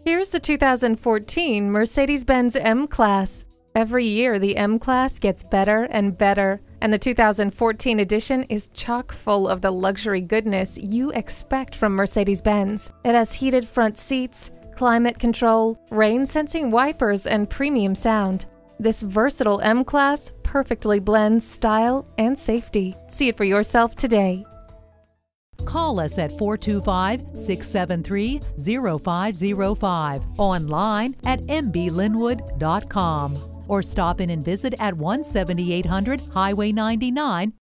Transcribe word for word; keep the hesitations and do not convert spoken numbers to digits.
Here's the two thousand fourteen Mercedes-Benz M-Class. Every year, the M-Class gets better and better, and the two thousand fourteen edition is chock full of the luxury goodness you expect from Mercedes-Benz. It has heated front seats, climate control, rain-sensing wipers, and premium sound. This versatile M-Class perfectly blends style and safety. See it for yourself today. Call us at four two five, six seven three, zero five zero five, online at m b lynnwood dot com, or stop in and visit at one seventy-eight hundred Highway ninety-nine,